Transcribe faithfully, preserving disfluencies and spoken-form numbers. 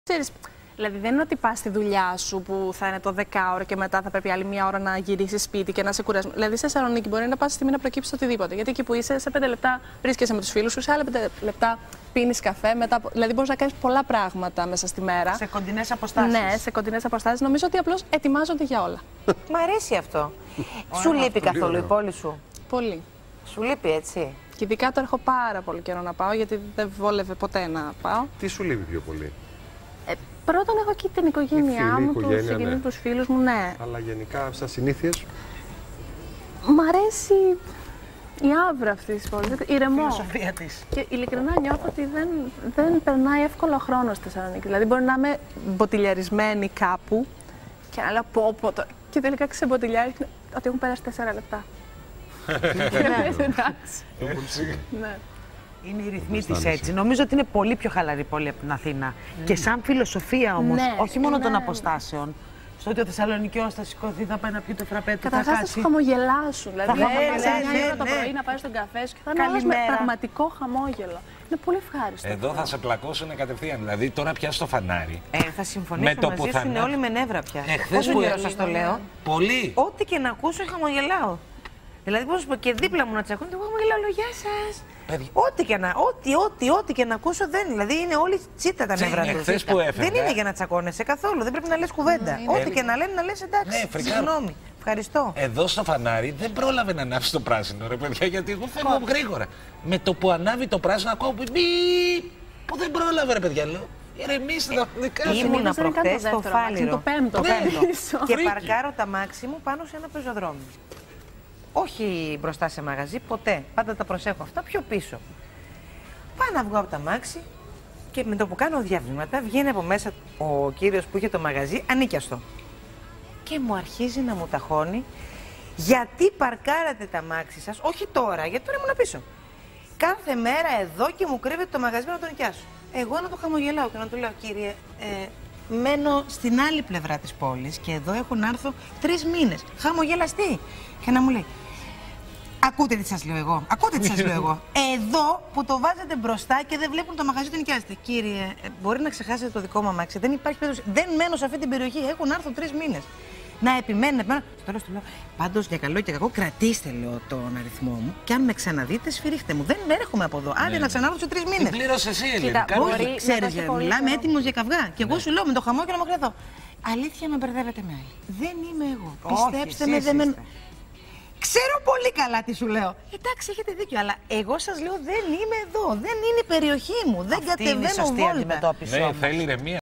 Ξέρεις, δηλαδή δεν είναι ότι πας στη δουλειά σου που θα είναι το δεκάωρο και μετά θα πρέπει άλλη μία ώρα να γυρίσεις σπίτι και να σε κουράσουν. Δηλαδή στη Θεσσαλονίκη μπορεί να πας στιγμή να προκύψει οτιδήποτε. Γιατί εκεί που είσαι, σε πέντε λεπτά βρίσκεσαι με τους φίλους σου, σε άλλα πέντε λεπτά πίνεις καφέ. Μετά, δηλαδή μπορείς να κάνεις πολλά πράγματα μέσα στη μέρα. Σε κοντινές αποστάσεις. Ναι, σε κοντινές αποστάσεις. Νομίζω ότι απλώς ετοιμάζονται για όλα. Μ' αρέσει αυτό. Σου λείπει καθόλου η πόλη σου? Πολύ. Σου λείπει, έτσι. Και ειδικά τώρα έχω πάρα πολύ καιρό να πάω, γιατί δεν βόλευε ποτέ να πάω. Τι σου λείπει πιο πολύ? Ε, πρώτον, έχω εκεί την οικογένειά φίλοι, μου, τους συγγενείς, ναι. τους φίλους μου, ναι. Αλλά γενικά, σαν συνήθειες. Μ' αρέσει η άβρα αυτή τη πόλη, ηρεμό. Η φιλοσοφία της. Και ειλικρινά νιώθω ότι δεν, δεν περνάει εύκολο χρόνο στη Θεσσαλονίκη. Δηλαδή, μπορεί να είμαι μποτιλιαρισμένη κάπου και να λέω πω, πω το. Και τελικά ξεμποτιλιάρει ότι έχουν περάσει τέσσερα λεπτά. Εντάξει. Ναι. Είναι οι ρυθμοί της έτσι. Νομίζω ότι είναι πολύ πιο χαλαρή πόλη από την Αθήνα. Mm. Και σαν φιλοσοφία όμως, ναι, όχι μόνο ναι. των αποστάσεων. Στο ότι ο Θεσσαλονικιός θα σηκωθεί, θα πάει να πιει το φραπέ του, θα καταρχάς θα κάτσει. σου χαμογελάσουν. Δηλαδή, Θα θα χαμογελάσουν, μια ώρα ναι, το ναι. πρωί να πάει στον καφέ σου και θα είναι όλος με πραγματικό χαμόγελο. Είναι πολύ ευχάριστο. Εδώ θα σε πλακώσουν κατευθείαν. Δηλαδή τώρα πια στο φανάρι. Ε, θα συμφωνήσω Με το μαζί που σου, θα είναι ανέβει. όλοι με νεύρα πια. Εχθές Όσο που καιρό έλεγα, σας το λέω. Πολύ. Ό,τι και να ακούσω, χαμογελάω. Δηλαδή, πώς σου πω, και δίπλα μου να τσακώνει, εγώ χαμογελάω, λέω γεια σας. Παιδιά. Ό,τι και να, ό,τι, ό,τι, ό,τι και να ακούσω δεν. Δηλαδή, είναι όλοι τσίτα τα νεύρα τους. Εχθές που έφευγα. Δεν είναι για να τσακώνεσαι καθόλου. Δεν πρέπει να λες κουβέντα. Ναι, Ό,τι και να λένε, να λες εντάξει. Ναι, φρικάρω. Συγγνώμη. Ευχαριστώ. Εδώ στο φανάρι δεν πρόλαβε να ανάψει το πράσινο, ρε παιδιά, γιατί εγώ φεύγω γρήγορα. Με το που ανάβει το πράσινο, ακούω μπιπ, που δεν πρόλαβε, ρε παιδιά, λέω. Ηρεμήστε τα δικά σας. Ήμουνα δεν είναι καν το προχτές στο δεύτερο αμάξι, είναι Φάληρο. το πέμπτο. Το Ναι. πέμπτο. Και Φρίκι. παρκάρω τα μάξι μου πάνω σε ένα πεζοδρόμιο. Όχι μπροστά σε μαγαζί, ποτέ. Πάντα τα προσέχω αυτά, πιο πίσω. Πάω να βγω από τα μάξι και με το που κάνω διαβήματα βγαίνει από μέσα ο κύριος που είχε το μαγαζί ανίκιαστο. Και μου αρχίζει να μου ταχώνει γιατί παρκάρατε τα μάξι σας, όχι τώρα, γιατί τώρα ήμουν πίσω. Κάθε μέρα εδώ και μου κρύβεται το μαγαζί να τον νοικιάσω. Εγώ να το χαμογελάω και να του λέω, κύριε, ε, μένω στην άλλη πλευρά της πόλης και εδώ έχω να έρθω τρεις μήνες. Χαμογελαστή. Και να μου λέει, ακούτε τι σας λέω εγώ, ακούτε τι σας λέω εγώ. Εδώ που το βάζετε μπροστά και δεν βλέπουν το μαγαζί του νοικιάζετε. Κύριε, ε, μπορεί να ξεχάσετε το δικό μου αμάξι. Δεν υπάρχει περίπτωση. Δεν μένω σε αυτή την περιοχή. Έχω να έρθω τρεις μήνες. Να επιμένω, να επιμένω. Στο τέλος του λέω, πάντως για καλό και κακό, κρατήστε λέω τον αριθμό μου και αν με ξαναδείτε, σφυρίχτε μου. Δεν έρχομαι από εδώ. Άντε να ξανάρθω σε τρεις Την μήνες. πλήρωσε εσύ, Ελένη. Κοίτα, Κάπου- μπορεί- Όχι, ξέρεις, να το έχει πολύ μιλάμε καιρό. έτοιμος για καυγά. Και εγώ σου λέω με το χαμόγελο να μοχλεθώ. Αλήθεια με μπερδεύετε με άλλη. Δεν είμαι εγώ. Όχι, Πιστέψτε με, εσείς δεν με. είστε. Ξέρω πολύ καλά τι σου λέω. Εντάξει, έχετε δίκιο, αλλά εγώ σας λέω δεν είμαι εδώ. Δεν είναι η περιοχή μου. Δεν Αυτή είναι η κατεβαίνω σωστή βόλτα. αντιμετώπιση Ναι, όμως. θέλει ηρεμία.